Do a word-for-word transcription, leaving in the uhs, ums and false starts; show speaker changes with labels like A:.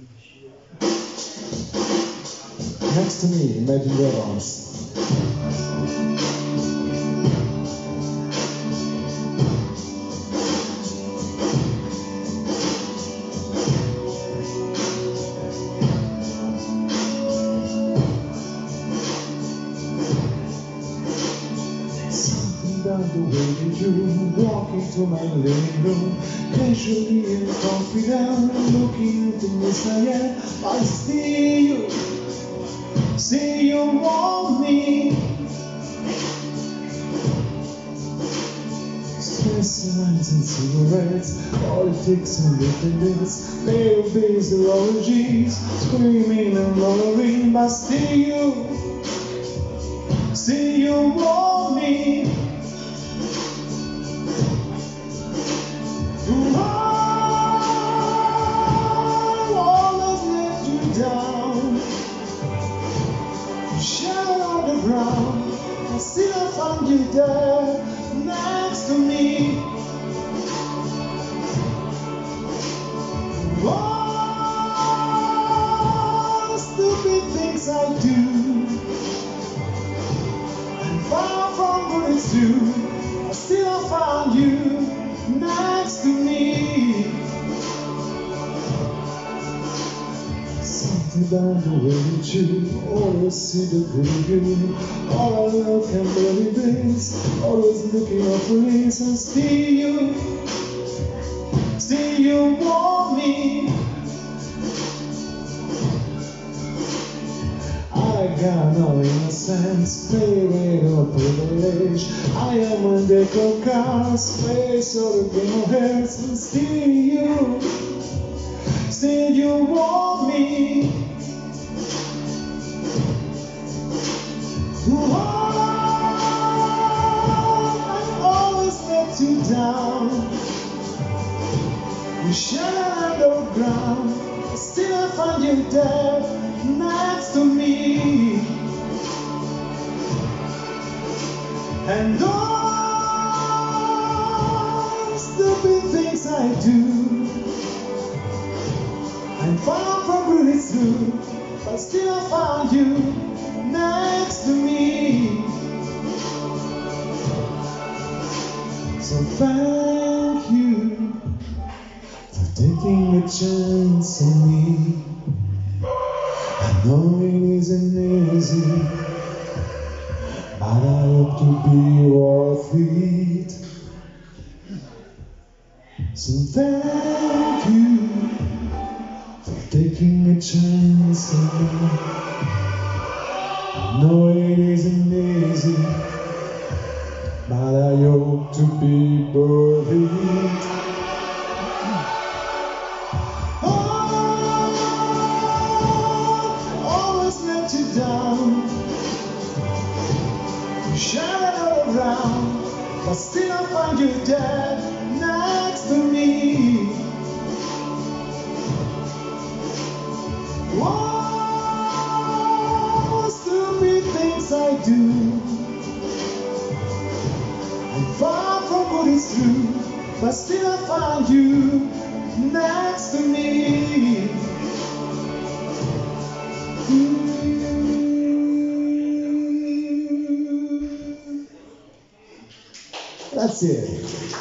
A: Next to me, Imagine Dragons. Down the way you walk into my living room, casually and confident, looking into Miss Diane. I see you, see you want me. Stress lines and cigarettes, politics and independence, pale days and orgies, screaming and roaring. But see you, see you want me. I still find you there, next to me. Oh, stupid things I do, and far from good it's true, I still find you next to me. Down the way that you always see the good in you. All I love can believe this, always looking out for this. And see you, see you want me. I got no innocence, baby, no privilege. I am a deck of cards, face or a game of heads. And see you, see you want me. Oh, I've always let you down. You shattered underground, I still find you there, next to me. And all stupid things I do, I'm far from really true, but still find you next to me. So thank you for taking a chance on me. I know it isn't easy, but I hope to be worth it. So thank you for taking a chance on me. No, it isn't easy, but I hope to be worth it. Oh, always let you down. You shine all around, but still I find you dead next to me. Oh, I do. I'm far from what is true, but still I find you next to me. That's it.